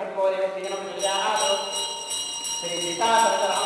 un po' di mettere pigliato felicità per la